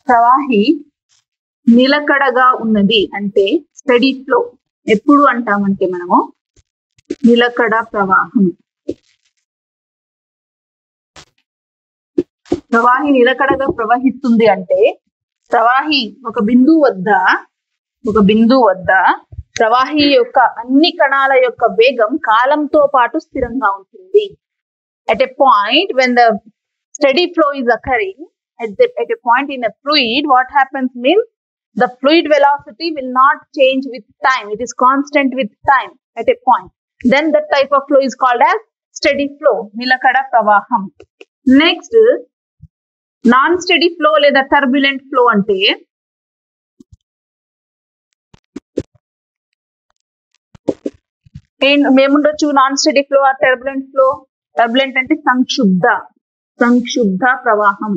ప్రవాహి నిలకడగా ఉన్నది అంటే స్టడీ ఫ్లో ఎప్పుడు అంటామంటే మనము నిలకడ ప్రవాహం. ప్రవాహి నిలకడగా ప్రవహిస్తుంది అంటే ప్రవాహి ఒక బిందువు వద్ద ప్రవాహి యొక్క అన్ని కణాల యొక్క వేగం కాలంతో పాటు స్థిరంగా ఉంటుంది. At a point when the steady flow is occurring, at a point in a fluid, what happens means the fluid velocity will not change with time. It is constant with time at a point. Then that type of flow is called as steady flow, nilakada pravaham. Next, non-steady flow లేదా turbulent flow అంటే ఏముండొచ్చు? Non steady flow or turbulent flow. Turbulent అంటే సంక్షుబ్ధ ప్రవాహం.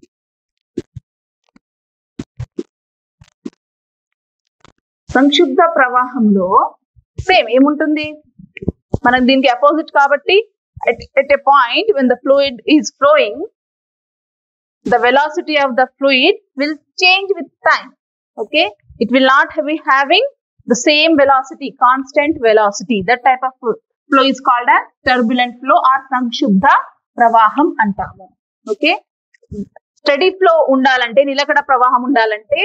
సంక్షుబ్ధ ప్రవాహంలో same ఏముంటుంది? మనం దీనికి అపోజిట్ కాబట్టి at a point when the fluid is flowing, the velocity of the fluid will change with time. Okay, it will not be having the same velocity, constant velocity. That type of flow is called as turbulent flow or sankshuddha pravaham antamu. Okay, steady flow ఉండాలంటే, నిలకడ ప్రవాహం ఉండాలంటే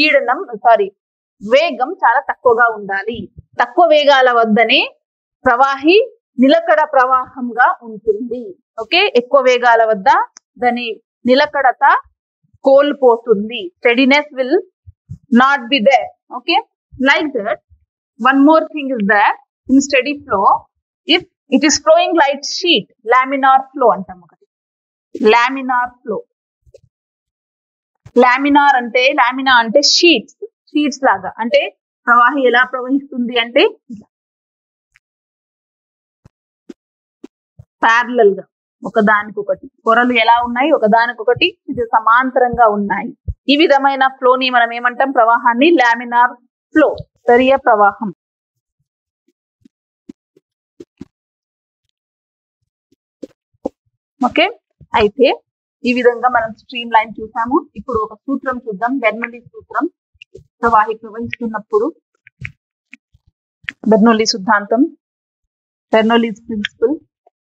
వేగం చాలా తక్కువగా ఉండాలి. తక్కువ వేగాల వద్దనే ప్రవాహి నిలకడ ప్రవాహంగా ఉంటుంది. ఓకే, ఎక్కువ వేగాల వద్ద దాని నిలకడత కోల్పోతుంది. Steadiness will not be there. Okay, like that, one more thing is that in steady flow, if it is flowing like sheet, laminar flow antam okati. Laminar flow, lamina అంటే షీట్స్ లాగా. అంటే ప్రవాహి ఎలా ప్రవహిస్తుంది అంటే ప్యారలల్ గా ఒకదానికొకటి. పొరలు ఎలా ఉన్నాయి? ఒకదానికొకటి ఇది సమాంతరంగా ఉన్నాయి. ఈ విధమైన ఫ్లోని మనం ఏమంటాం? ప్రవాహాన్ని లామినార్ ఫ్లో, స్తరీయ ప్రవాహం. ఓకే, అయితే ఈ విధంగా మనం స్ట్రీమ్ లైన్ చూసాము. ఇప్పుడు ఒక సూత్రం చూద్దాం, బెర్నౌలీ సూత్రం. ప్రవాహి ప్రవహిస్తున్నప్పుడు బెర్నౌలీ సిద్ధాంతం, బెర్నౌలీస్ ప్రిన్సిపల్.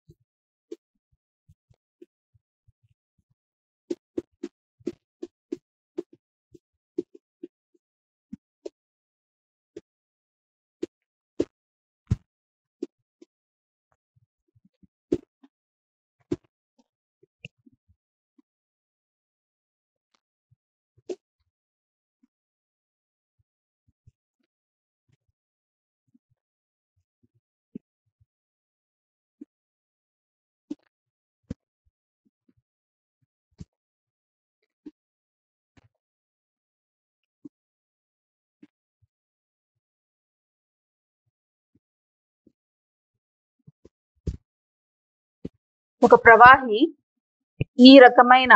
ఒక ప్రవాహి ఈ రకమైన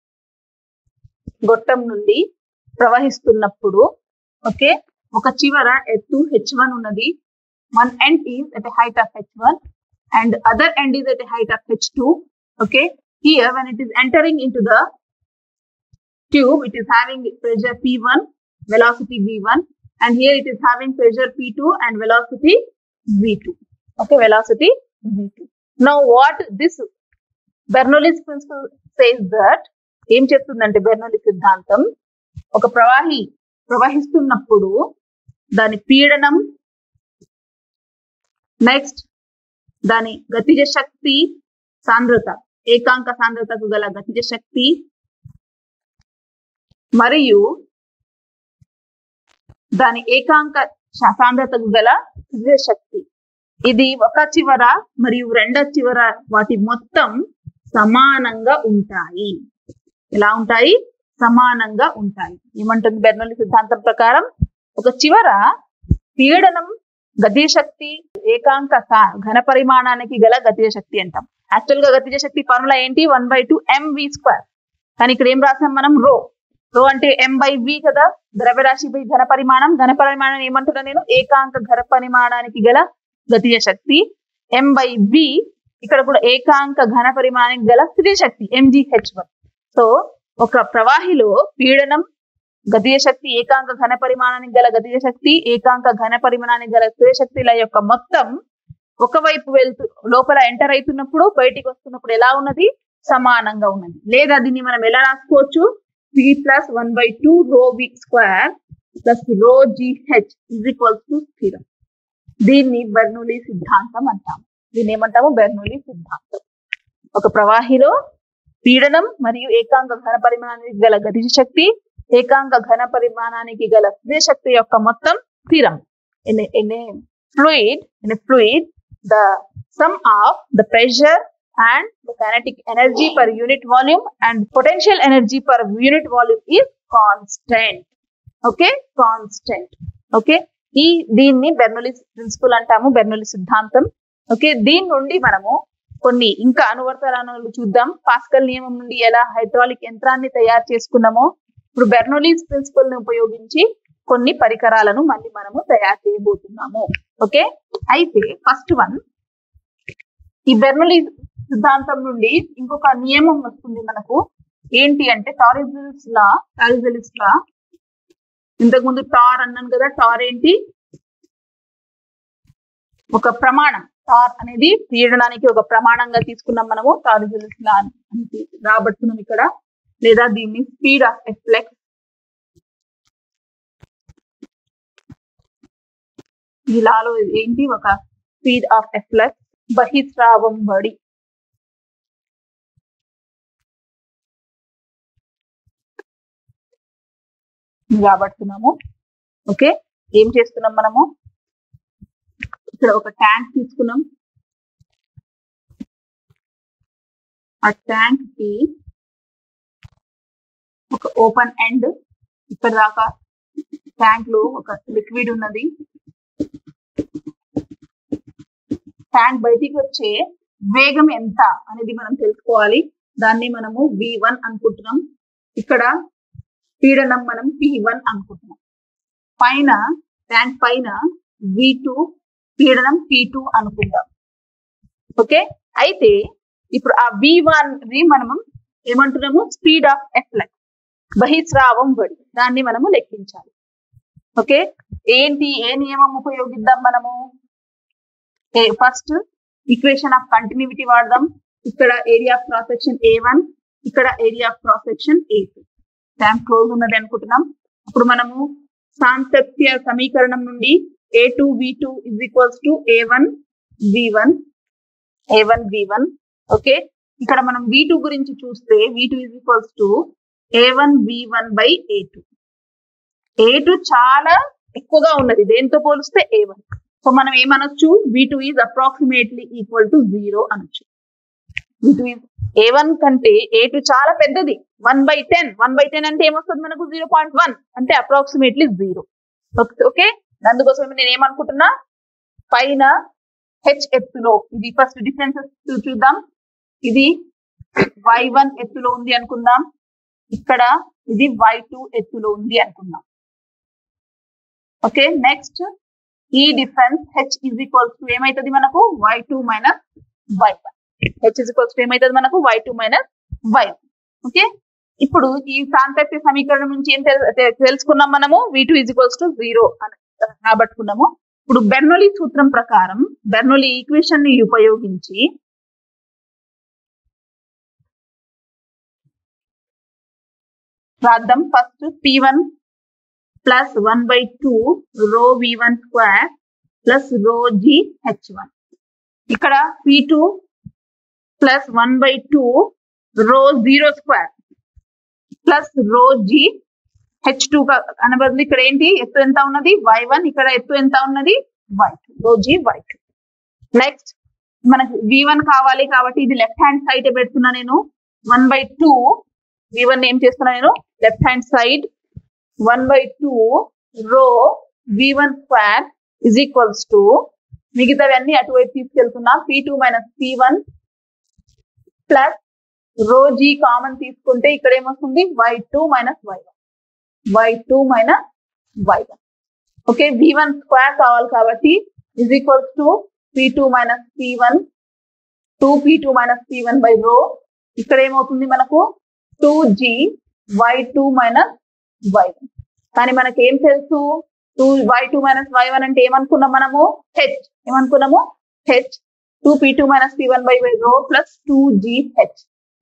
గొట్టం నుండి ప్రవహిస్తున్నప్పుడు, ఓకే, ఒక చివర ఎత్తు h1 ఉన్నది. One end is at a height of h1 and other end is at a height of h2. Okay, here when it is entering into the tube, it is having pressure P1, velocity V1, and here it is having pressure P2 and velocity V2. Okay, velocity V2. Now what this Bernoulli's principle says that, ఏం చెప్తుందంటే Bernoulli సిద్ధాంతం, ఒక ప్రవాహి ప్రవహిస్తున్నప్పుడు దాని పీడనం, next దాని గతిజ శక్తి సాంద్రత, ఏకాంక సాంద్రతకు గల గతిజ శక్తి మరియు దాని ఏకాంక సాంద్రతకు గల గతిజ శక్తి, ఇది ఒక చివర మరియు రెండో చివర వాటి మొత్తం సమానంగా ఉంటాయి. ఎలా ఉంటాయి? సమానంగా ఉంటాయి. ఏమంటుంది బెర్నౌలీ సిద్ధాంతం ప్రకారం? ఒక చివర పీడనం, గతిజ శక్తి, ఏకాంక ఘన పరిమాణానికి గల గతిజ శక్తి అంటాం. యాక్చువల్ గా గతిజ శక్తి ఫార్ములా ఏంటి? 1/2 mv². కానీ ఇక్కడ ఏం రాసాం మనం? రో అంటే m/v కదా, ద్రవ్యరాశి బై ఘన పరిమాణం. ఘన పరిమాణం ఏమంటున్నా నేను? ఏకాంక ఘన పరిమాణానికి గల గతిజ శక్తి. m/v ఇక్కడ కూడా ఏకాంక ఘన పరిమాణానికి గల స్థితిజ శక్తి mgh1. సో ఒక ప్రవాహిలో పీడనం, గతిజ శక్తి, ఏకాంక ఘన పరిమాణానికి గల గతిజ శక్తి, ఏకాంక ఘన పరిమాణానికి గల స్థిర శక్తిల యొక్క మొత్తం ఒకవైపు వెళ్తూ లోపల ఎంటర్ అవుతున్నప్పుడు బయటికి వస్తున్నప్పుడు ఎలా ఉన్నది, సమానంగా ఉన్నది. లేదా దీన్ని మనం ఎలా రాసుకోవచ్చు, P + 1/2 ρv² + ρgh = స్థిరం. దీన్ని బెర్నౌలీ సిద్ధాంతం అంటాము. దీన్ని ఏమంటాము, బెర్నౌలీ సిద్ధాంతం. ఒక ప్రవాహిలో పీడనం మరియు ఏకాంక ఘన పరిమాణానికి గల గతిజ శక్తి, ఏకాంక ఘన పరిమాణానికి గల స్థిర శక్తి యొక్క మొత్తం స్థిరం. In a fluid, the sum of the pressure and the kinetic energy per unit volume and potential energy per unit volume is constant. Okay, constant. Okay, దీన్ని బెర్నౌలీ ప్రిన్సిపల్ అంటాము, బెర్నౌలీ సిద్ధాంతం. ఓకే, దీని నుండి మనము కొన్ని ఇంకా అనువర్తనాలు చూద్దాం. పాస్కల్ నియమం నుండి ఎలా హైడ్రాలిక్ యంత్రాన్ని తయారు చేసుకున్నామో, ఇప్పుడు బెర్నౌలీ ప్రిన్సిపల్ ని ఉపయోగించి కొన్ని పరికరాలను మళ్ళీ మనము తయారు చేయబోతున్నాము. ఓకే, అయితే ఫస్ట్ వన్, ఈ బెర్నౌలీ సిద్ధాంతం నుండి ఇంకొక నియమం వస్తుంది మనకు. ఏంటి అంటే టారిజెలిస్ లా. ఇంతకు ముందు టార్ అన్నాను కదా, టార్ ఏంటి, ఒక ప్రమాణం. టార్ అనేది పీడనానికి ఒక ప్రమాణంగా తీసుకున్నాం మనము, టారిజెలిస్ లా అని రాబడుతున్నాం ఇక్కడ. లేదా దీన్ని స్పీడ్ ఆఫ్ ఎఫ్లెక్స్, ఈ లాలో ఏంటి, ఒక స్పీడ్ ఆఫ్ ఎఫ్లెక్స్ బహిస్రావం బడి రాబడుతున్నాము. ఓకే, ఏం చేస్తున్నాం మనము, ఇక్కడ ఒక ట్యాంక్ తీసుకున్నాం. ఆ ట్యాంక్ కి ఒక ఓపెన్ ఎండ్, ఇక్కడ దాకా ట్యాంక్ లో ఒక లిక్విడ్ ఉన్నది. ట్యాంక్ బయటికి వచ్చే వేగం ఎంత అనేది మనం తెలుసుకోవాలి. దాన్ని మనము V1 అనుకుంటున్నాం. ఇక్కడ పీడనం మనం P1 అనుకుంటున్నాం. పైన ట్యాంక్ పైన V2, పీడనం P2 అనుకుంటాం. ఓకే, అయితే ఇప్పుడు ఆ V1 మనము ఏమంటున్నాము, స్పీడ్ ఆఫ్ ఎఫ్లెక్స్ బహిస్రావం బడి, దాన్ని మనము లెక్కించాలి. ఓకే, ఏంటి, ఏ నియమం ఉపయోగిద్దాం మనము, ఫస్ట్ ఈక్వేషన్ ఆఫ్ కంటిన్యూటీ వాడదాం. ఇక్కడ area of cross section A1, ఇక్కడ area of cross section A2. Tank close ఉన్నది అనుకుంటున్నాం. అప్పుడు మనము సాంతత్య సమీకరణం నుండి A2V2 = A1V1. ఓకే, ఇక్కడ మనం V2 గురించి చూస్తే V2 = A1V1/A2. A2 చాలా ఎక్కువగా ఉన్నది దేంతో పోలిస్తే A1. సో మనం ఏమనొచ్చు, V2 is approximately equal to 0 అనొచ్చు. V2 is A1 కంటే A2 చాలా పెద్దది, 1/10. 1/10 అంటే ఏమొస్తుంది మనకు, 0.1 అంటే అప్రాక్సిమేట్లీ 0. ఓకే, అందుకోసం నేను ఏమనుకుంటున్నా, పైన H ఎత్తులో, ఇది ఫస్ట్ డిఫరెన్సెస్ చూద్దాం. ఇది Y1 ఎత్తులో ఉంది అనుకుందాం, ఇక్కడ ఇది Y2 ఎత్తులో ఉంది అనుకుందాం. ఓకే, నెక్స్ట్ ఈ డిఫరెన్స్ H = ఏమైతుంది మనకు, Y2 - Y1. H = ఏమైతుంది మనకు, Y2 - Y1. ఓకే, ఇప్పుడు ఈ సాంతత్య సమీకరణం నుంచి ఏం తెలుసుకున్నాం మనము, V2 = 0 అని రాబట్టుకున్నాము. ఇప్పుడు బెర్నౌలీ సూత్రం ప్రకారం బెర్నౌలీ ఈక్వేషన్ ని ఉపయోగించి రాద్దాం. First P1 + 1/2 ρv1² + ρgh1. ఇక్కడ P2 + 1/2 ρ02 + ρgh2 అనబడుతుంది. ఇక్కడ ఏంటి, ఎత్తు ఎంత ఉన్నది, Y1. ఇక్కడ ఎత్తు ఎంత ఉన్నది, Y2, ρgy2. నెక్స్ట్ మనకు V1 కావాలి కాబట్టి ఇది లెఫ్ట్ హ్యాండ్ సైడ్ పెడుతున్నా నేను. 1/2 V1 ఏం చేస్తున్నా నేను, లెఫ్ట్ హ్యాండ్ సైడ్ 1/2 ρv1² = మిగతావన్నీ అటువైపు తీసుకెళ్తున్నా. P2 - P1 plus ρg common తీసుకుంటే ఇక్కడ ఏమొస్తుంది, Y2 - Y1. ఓకే, V1² కావాలి కాబట్టి = P2 - P1 2P2 - P1/ρ. ఇక్కడ ఏమవుతుంది మనకు 2g y2 మైనస్ y1. కానీ మనకి ఏం తెలుసు, y2 మైనస్ y1 అంటే ఏమనుకున్నాం మనము, h. ఏమనుకున్నాము, h 2p2 minus p1 by rho plus 2gh.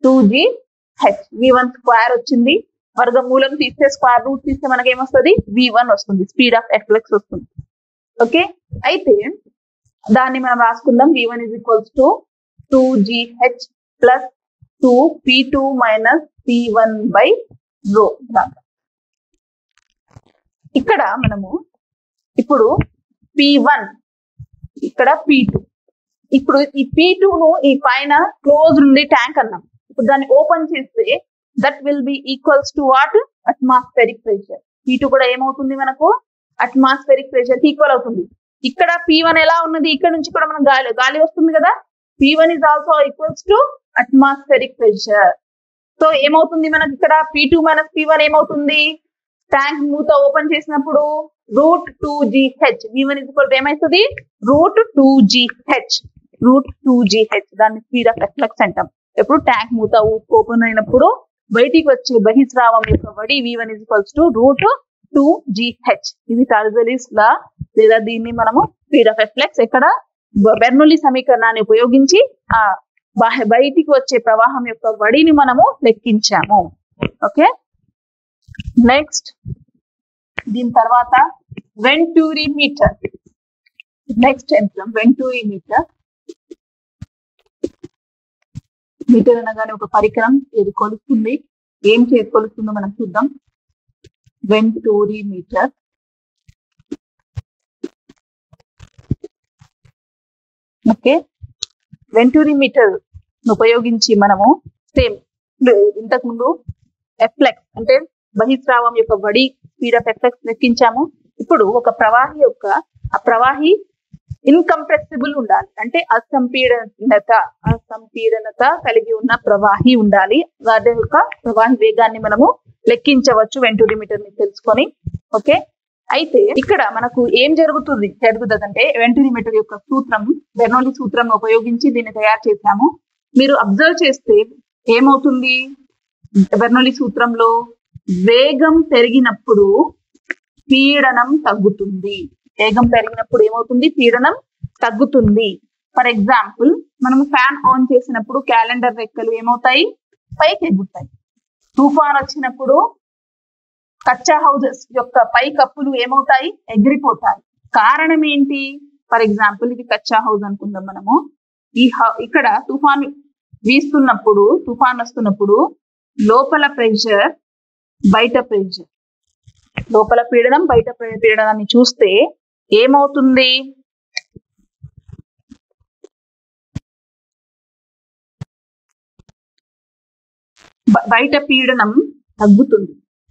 v1 square వచ్చింది, వర్గమూలం తీస్తే స్క్వేర్ రూట్ తీస్తే మనకి ఏమొస్తుంది, v1 వస్తుంది, స్పీడ్ ఆఫ్ ఎఫ్లెక్స్ వస్తుంది. ఓకే, అయితే దాన్ని మనం రాసుకుందాం. v1 is equals to 2gh plus 2p2 minus p1 by rho. ఇక్కడ మనము ఇప్పుడు p1, ఇక్కడ p2. ఇప్పుడు ఈ p2 ను ఈ పైన క్లోజ్ ఉంది ట్యాంక్ అన్నాం. ఇప్పుడు దాన్ని ఓపెన్ చేస్తే that will be equals to what, atmospheric pressure. p2 కూడా ఏమవుతుంది మనకు, అట్మాస్ఫెరిక్ ప్రెషర్ కి ఈక్వల్ అవుతుంది. ఇక్కడ p1 ఎలా ఉన్నది, ఇక్కడ నుంచి కూడా మనం గాలి వస్తుంది కదా, p1 is also equals to atmospheric pressure. So ఏమవుతుంది మనకి ఇక్కడ p2 మైనస్ p1 ఏమవుతుంది, ట్యాంక్ మూత ఓపెన్ చేసినప్పుడు root 2gh. v1 is equal to ఏమవుతుంది, రూట్ 2gh. దాన్ని స్పీడ్ ఆఫ్ ఎఫ్లక్స్ అంటాం. ఎప్పుడు ట్యాంక్ మూత ఓపెన్ అయినప్పుడు బయటికి వచ్చే బహిస్రావం యొక్క వడి v1 is equals to root 2gh. ఇది టార్జలీస్ లా, లేదా దీన్ని మనము స్పీడ్ ఆఫ్ ఎఫ్లక్స్ ఇక్కడ బెర్నౌలీ సమీకరణాన్ని ఉపయోగించి ఆ బయటికి వచ్చే ప్రవాహం యొక్క వడిని మనము లెక్కించాము. ఓకే, నెక్స్ట్ దీని తర్వాత వెంటూరిమీటర్. నెక్స్ట్ యంత్రం వెంటూరిమీటర్. మీటర్ అనగానే ఒక పరికరం, ఏది కొలుస్తుంది, ఏం చేసి కొలుస్తుందో మనం చూద్దాం. వెంటూరిమీటర్. ఓకే, వెంటూరిమీటర్ ఉపయోగించి మనము సేమ్ ఇంతకు ముందు ఎఫ్లెక్స్ అంటే బహిస్రావం యొక్క వడి స్పీడ్ ఆఫ్ ఎఫ్లెక్స్ లెక్కించాము. ఇప్పుడు ఒక ప్రవాహి యొక్క ఆ ప్రవాహి ఇన్కంప్రెసిబుల్ ఉండాలి, అంటే అసంపీడనత కలిగి ఉన్న ప్రవాహి ఉండాలి. వాటి యొక్క ప్రవాహి వేగాన్ని మనము లెక్కించవచ్చు వెంటూరిమీటర్ ని తెలుసుకొని. ఓకే, అయితే ఇక్కడ మనకు ఏం జరుగుతుంది అంటే వెంటూరిమీటర్ యొక్క సూత్రం, బెర్నౌలీ సూత్రం ఉపయోగించి దీన్ని తయారు చేశాము. మీరు అబ్జర్వ్ చేస్తే ఏమవుతుంది, బెర్నౌలీ సూత్రంలో వేగం పెరిగినప్పుడు పీడనం తగ్గుతుంది. వేగం పెరిగినప్పుడు ఏమవుతుంది, పీడనం తగ్గుతుంది. ఫర్ ఎగ్జాంపుల్ మనం ఫ్యాన్ ఆన్ చేసినప్పుడు క్యాలెండర్ రెక్కలు ఏమవుతాయి, పైకి ఎగురుతాయి. తుఫాన్ వచ్చినప్పుడు కచ్చా హౌసెస్ యొక్క పై కప్పులు ఏమవుతాయి, ఎగిరిపోతాయి. కారణం ఏంటి, ఫర్ ఎగ్జాంపుల్ ఇది కచ్చా హౌస్ అనుకుందాం మనము. ఇక్కడ తుఫాన్ వీస్తున్నప్పుడు, తుఫాన్ వస్తున్నప్పుడు లోపల ప్రెషర్ బయట ప్రెషర్, లోపల పీడనం బయట పీడనాన్ని చూస్తే ఏమవుతుంది, బయట పీడనం తగ్గుతుంది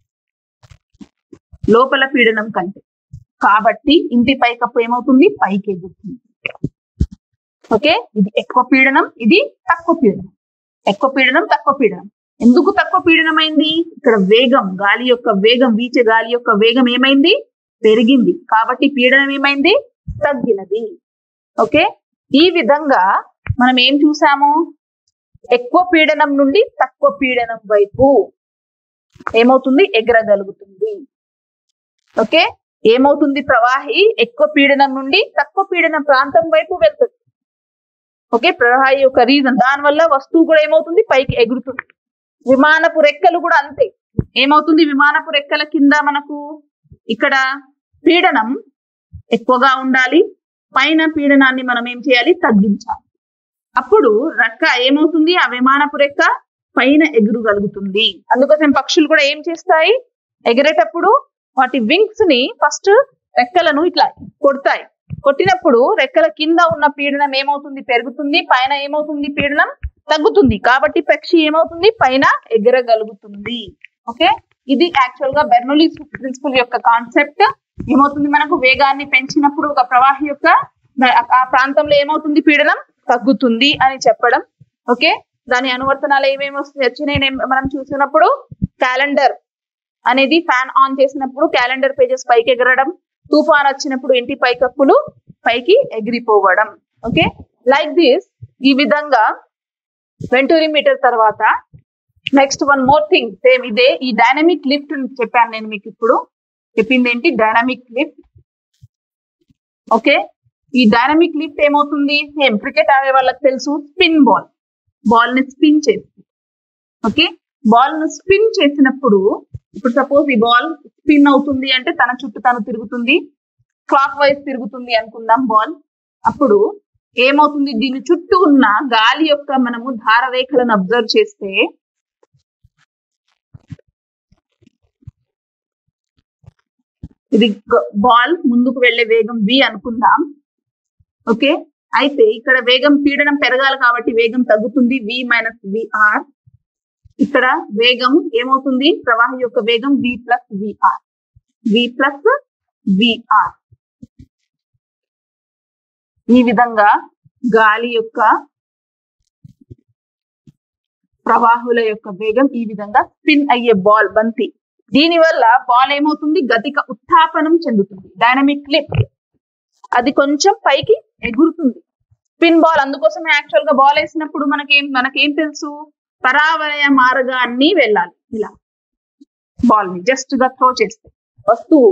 లోపల పీడనం కంటే. కాబట్టి ఇంటి పైకప్పు ఏమవుతుంది, పైకి ఎగురుతుంది. ఓకే, ఇది ఎక్కువ పీడనం, ఇది తక్కువ పీడనం. ఎక్కువ పీడనం, తక్కువ పీడనం. ఎందుకు తక్కువ పీడనం అయింది, ఇక్కడ వేగం, గాలి యొక్క వేగం, వీచే గాలి యొక్క వేగం ఏమైంది, పెరిగింది. కాబట్టి పీడనం ఏమైంది, తగ్గినది. ఓకే, ఈ విధంగా మనం ఏం చూసాము, ఎక్కువ పీడనం నుండి తక్కువ పీడనం వైపు ఏమవుతుంది, ఎగరగలుగుతుంది. ఓకే, ఏమవుతుంది, ప్రవాహి ఎక్కువ పీడనం నుండి తక్కువ పీడనం ప్రాంతం వైపు వెళ్తుంది. ఓకే, ప్రవాహి యొక్క రీజన్, దానివల్ల వస్తువు కూడా ఏమవుతుంది, పైకి ఎగురుతుంది. విమానపు రెక్కలు కూడా అంతే. ఏమవుతుంది, విమానపు రెక్కల కింద మనకు ఇక్కడ పీడనం ఎక్కువగా ఉండాలి, పైన పీడనాన్ని మనం ఏం చేయాలి, తగ్గించాలి. అప్పుడు రెక్క ఏమవుతుంది, ఆ విమానపు రెక్క పైన ఎగురగలుగుతుంది. అందుకోసం పక్షులు కూడా ఏం చేస్తాయి, ఎగిరేటప్పుడు వాటి వింగ్స్ ని ఫస్ట్ రెక్కలను ఇట్లా కొడతాయి. కొట్టినప్పుడు రెక్కల కింద ఉన్న పీడనం ఏమవుతుంది, పెరుగుతుంది, పైన ఏమవుతుంది, పీడనం తగ్గుతుంది. కాబట్టి పక్షి ఏమవుతుంది, పైన ఎగరగలుగుతుంది. ఓకే, ఇది యాక్చువల్ గా బెర్నౌలీ ప్రిన్సిపల్ యొక్క కాన్సెప్ట్. ఏమవుతుంది, మనకు వేగాన్ని పెంచినప్పుడు ఒక ప్రవాహి యొక్క ఆ ప్రాంతంలో ఏమవుతుంది, పీడనం తగ్గుతుంది అని చెప్పడం. ఓకే, దాని అనువర్తనాలు ఏమేమి వచ్చినాయి మనం చూసినప్పుడు, క్యాలెండర్ అనేది ఫ్యాన్ ఆన్ చేసినప్పుడు క్యాలెండర్ పేజెస్ పైకి ఎగరడం, తుఫాన్ వచ్చినప్పుడు ఇంటి పైకప్పులు పైకి ఎగిరిపోవడం. Okay, like this. ఈ విధంగా వెంటూరిమీటర్ తర్వాత next one more thing same ఇదే ఈ డైనమిక్ లిఫ్ట్ చెప్పాను నేను మీకు ఇప్పుడు చెప్పింది ఏంటి డైనమిక్ లిఫ్ట్ ఓకే ఈ డైనమిక్ లిఫ్ట్ ఏమవుతుంది సేమ్ క్రికెట్ ఆడే వాళ్ళకి తెలుసు స్పిన్ బాల్ ని స్పిన్ చేస్తుంది ఓకే బాల్ ను స్పిన్ చేసినప్పుడు ఇప్పుడు సపోజ్ ఈ బాల్ స్పిన్ అవుతుంది అంటే తన చుట్టూ తను తిరుగుతుంది క్లాక్ వైజ్ తిరుగుతుంది అనుకుందాం బాల్ అప్పుడు ఏమవుతుంది దీని చుట్టూ ఉన్న గాలి యొక్క మనము ధారరేఖలను అబ్జర్వ్ చేస్తే ఇది బాల్ ముందుకు వెళ్లే వేగం v అనుకుందాం ఓకే అయితే ఇక్కడ వేగం పీడనం పెరగాలి కాబట్టి వేగం తగ్గుతుంది v మైనస్ vr ఇక్కడ వేగం ఏమవుతుంది ప్రవాహం యొక్క వేగం v ప్లస్ vr ఈ విధంగా గాలి యొక్క ప్రవాహుల యొక్క వేగం ఈ విధంగా స్పిన్ అయ్యే బాల్ బంతి దీని వల్ల బాల్ ఏమవుతుంది గతిక ఉత్థాపనం చెందుతుంది డైనమిక్ లిఫ్ట్ అది కొంచెం పైకి ఎగురుతుంది స్పిన్ బాల్ అందుకోసమే యాక్చువల్ గా బాల్ వేసినప్పుడు మనకేం తెలుసు పరావలయ మార్గాన్ని వెళ్ళాలి ఇలా బాల్ ని జస్ట్ గా థ్రో చేస్తే వస్తువు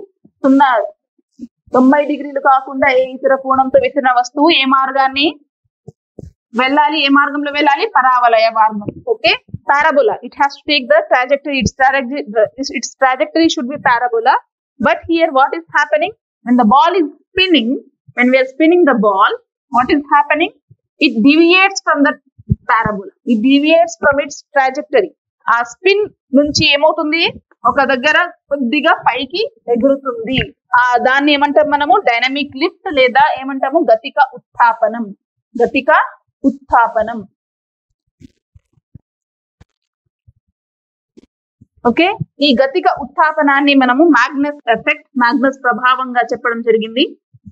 90 డిగ్రీలు కాకుండా ఏ ఇతర కోణంతో విసిరిన వస్తువు ఏ మార్గాన్ని వెళ్ళాలి ఏ మార్గంలో వెళ్ళాలి పరావలయ మార్గం okay parabola it has to take the trajectory its trajectory should be parabola but here what is happening when the ball is spinning when we are spinning the ball what is happening it deviates from the parabola it deviates from its trajectory ఆ spin నుంచి ఏమవుతుంది ఒక దగ్గర కొద్దిగా పైకి ఎగురుతుంది దాన్ని ఏమంటాం మనము డైనమిక్ లిఫ్ట్ లేదా ఏమంటాము గతిక ఉత్థాపనం ఓకే ఈ గతిక ఉత్థాపనాన్ని మనము మ్యాగ్నస్ ప్రభావంగా చెప్పడం జరిగింది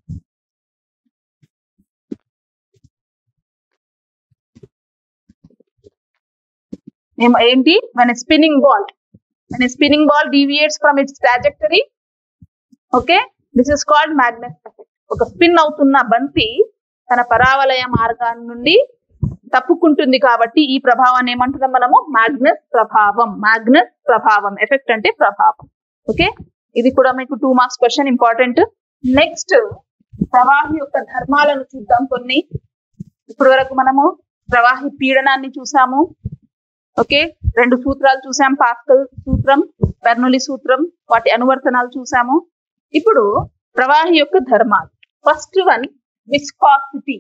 ఏంటి when a spinning ball deviates from its trajectory okay this is called Magnus effect ఒక స్పిన్ అవుతున్న బంతి తన పరావలయ మార్గాన్ని నుండి తప్పుకుంటుంది కాబట్టి ఈ ప్రభావాన్ని ఏమంటున్నాం మనము మ్యాగ్నస్ ప్రభావం ఎఫెక్ట్ అంటే ప్రభావం ఓకే ఇది కూడా మీకు 2 మార్క్స్ క్వశ్చన్ ఇంపార్టెంట్ నెక్స్ట్ ప్రవాహి యొక్క ధర్మాలను చూద్దాం కొన్ని ఇప్పటి వరకు మనము ప్రవాహి పీడనాన్ని చూసాము ఓకే 2 సూత్రాలు చూసాం పాస్కల్ సూత్రం బెర్నౌలీ సూత్రం వాటి అనువర్తనాలు చూసాము ఇప్పుడు ప్రవాహి యొక్క ధర్మాలు ఫస్ట్ వన్ విస్కాసిటీ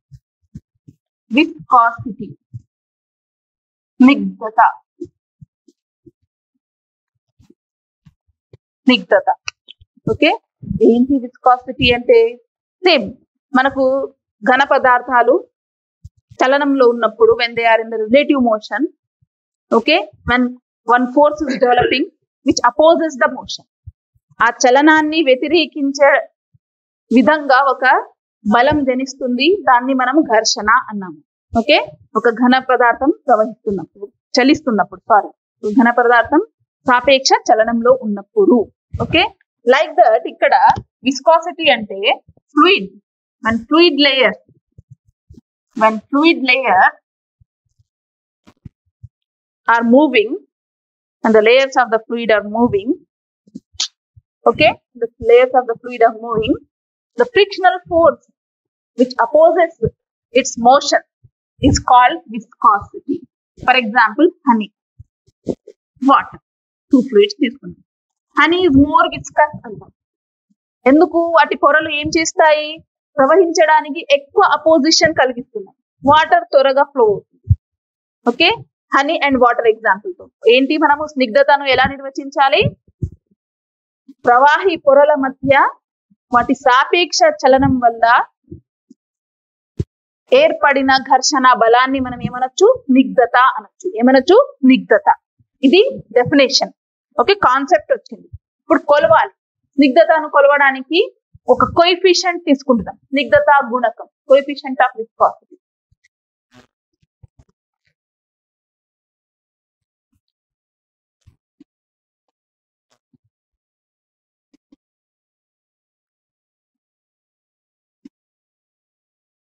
స్నిగ్ధత ఓకే ఏంటి విస్కాసిటీ అంటే సేమ్ మనకు ఘన పదార్థాలు చలనంలో ఉన్నప్పుడు when they are in the relative motion okay when one force is developing which opposes the motion ఆ చలనాన్ని వ్యతిరేకించే విధంగా ఒక బలం జనిస్తుంది దాన్ని మనం ఘర్షణ అన్నాము ఓకే ఒక ఘన పదార్థం చలిస్తున్నప్పుడు ఘన పదార్థం సాపేక్ష చలనంలో ఉన్నప్పుడు ఓకే లైక్ దట్ ఇక్కడ విస్కాసిటీ అంటే fluid when fluid layer are moving and the layers of the fluid are moving okay the layers of the fluid are moving the frictional force which opposes its motion is called viscosity for example honey water 2 fluids తీసుకుందాం honey is more viscous అంటాం ఎందుకు వాటి పొరలు ఏం చేస్తాయి ప్రవహించడానికి ఎక్కువ opposition కలిగిస్తున్నాయి water త్వరగా ఫ్లో అవుతుంది okay honey and water example తో ఏంటి మనము స్నిగ్ధతను ఎలా నిర్వచించాలి ప్రవాహి పొరల మధ్య వాటి సాపేక్ష చలనం వల్ల ఏర్పడిన ఘర్షణ బలాన్ని మనం ఏమనొచ్చు స్నిగ్ధత ఇది డెఫినేషన్ ఓకే కాన్సెప్ట్ వచ్చింది ఇప్పుడు కొలవాలి స్నిగ్ధతను కొలవడానికి ఒక కోఎఫిషియంట్ తీసుకుంటున్నాం స్నిగ్ధత గుణకం కోఎఫిషియంట్ ఆఫ్ విస్కాసిటీ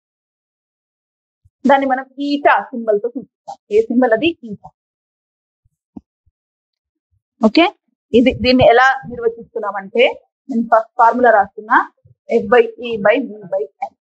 దాన్ని మనం ఈటా సింబల్ తో సూచిస్తాం ఏ సింబల్ అది ఈటా ఓకే, దీన్ని ఎలా నిర్వచిస్తున్నామంటే నేను ఫస్ట్ ఫార్ములా రాస్తున్నా F/A/V/N.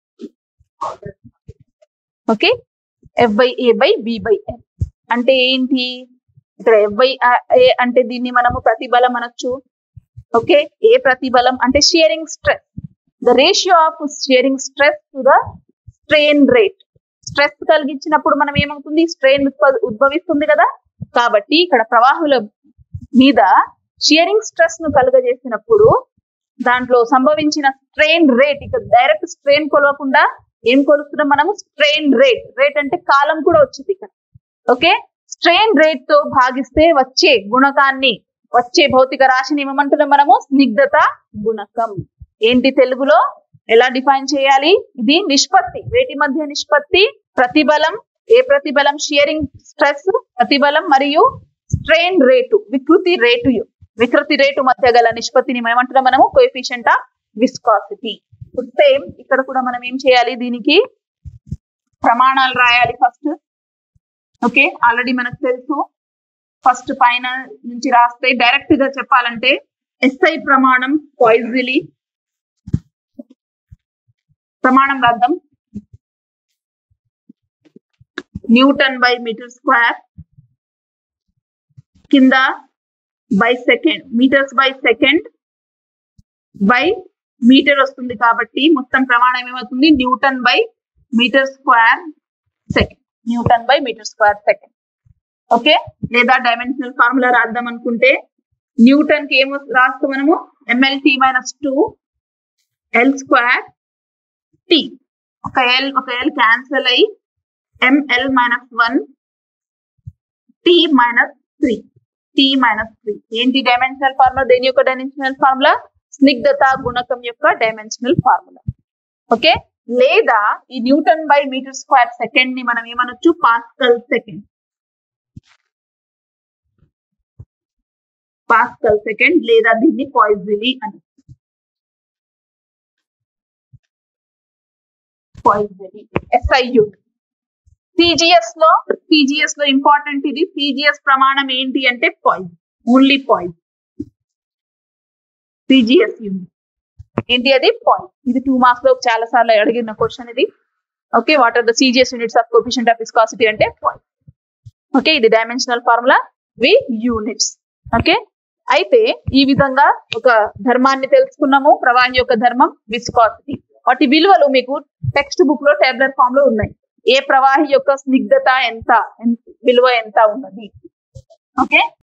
ఓకే, F/A/V/N అంటే ఏంటి? ఇక్కడ F/A అంటే దీన్ని మనము ప్రతిబలం అనొచ్చు. ఓకే, ఏ ప్రతిబలం అంటే shearing stress, the ratio of shearing stress to the strain rate. Stress కలిగించినప్పుడు మనం ఏమవుతుంది? స్ట్రెయిన్ ఉద్భవిస్తుంది కదా. కాబట్టి ఇక్కడ ప్రవాహుల మీద షియరింగ్ స్ట్రెస్ ను కలుగజేసినప్పుడు దాంట్లో సంభవించిన స్ట్రెయిన్ రేట్, ఇక్కడ డైరెక్ట్ స్ట్రెయిన్ కొలవకుండా ఏం కొలుస్తున్నాం మనము? Strain rate. రేట్ అంటే కాలం కూడా వచ్చింది ఇక్కడ. ఓకే, స్ట్రెయిన్ రేట్ తో భాగిస్తే వచ్చే గుణకాన్ని, వచ్చే భౌతిక రాశిని ఏమంటున్నాం మనము? స్నిగ్ధత గుణకం. ఏంటి తెలుగులో ఎలా డిఫైన్ చేయాలి? ఇది నిష్పత్తి, వేటి మధ్య నిష్పత్తి? ప్రతిబలం, ఏ ప్రతిబలం? షియరింగ్ స్ట్రెస్ ప్రతిబలం మరియు స్ట్రెయిన్ రేటు, వికృతి రేటు మధ్య గల నిష్పత్తిని ఏమంటున్నాం మనము? Coefficient of viscosity. సేమ్ ఇక్కడ కూడా మనం ఏం చేయాలి? దీనికి ప్రమాణాలు రాయాలి ఫస్ట్. ఓకే, ఆల్రెడీ మనకు తెలుసు. ఫస్ట్ పైన నుంచి రాస్తే డైరెక్ట్ గా చెప్పాలంటే SI ప్రమాణం పాయిజిలీ ప్రమాణం రాద్దాం. N/m², కింద by second, metres per second by metre వస్తుంది కాబట్టి మొత్తం ప్రమాణం ఏమవుతుంది? N/m²/సెకండ్. ఓకే, లేదా డైమెన్షనల్ ఫార్ములా రాద్దాం అనుకుంటే న్యూటన్ కి ఏమో రాస్తాం మనము? mL/t-2 L²T. ఒక L క్యాన్సిల్ అయ్యి mL-1 T-3. ఏంటి డైమెన్షనల్ ఫార్ములా? దేని యొక్క డైమెన్షనల్ ఫార్ములా? స్నిగ్ధత గుణకం యొక్క డైమెన్షనల్ ఫార్ములా. ఓకే, లేదా ఈ N/m²/సెకండ్ ని మనం ఏమనొచ్చు? పాస్కల్ సెకండ్, లేదా దీన్ని పాయిజిలీ అని. SI unit. CGS లో ఇంపార్టెంట్ ఇది. CGS ప్రమాణం ఏంటి అంటే ఓన్లీ పాయిజన్. CGS యూనిట్ ఏంటి? అది పాయింట్. ఇది 2 మార్క్స్ లో చాలా సార్లు అడిగిన క్వశ్చన్ ఇది. Okay, what are the CGS units of coefficient of viscosity అంటే పాయింట్. ఓకే, ఇది డైమెన్షనల్ ఫార్ములా, యూనిట్స్. ఓకే, అయితే ఈ విధంగా ఒక ధర్మాన్ని తెలుసుకున్నాము, ప్రవాహం యొక్క ధర్మం విస్కాసిటీ. వాటి విలువలు మీకు టెక్స్ట్ బుక్ లో టేబులర్ ఫామ్ లో ఉన్నాయి. ఏ ప్రవాహి యొక్క స్నిగ్ధత ఎంత, విలువ ఎంత ఉన్నది. ఓకే,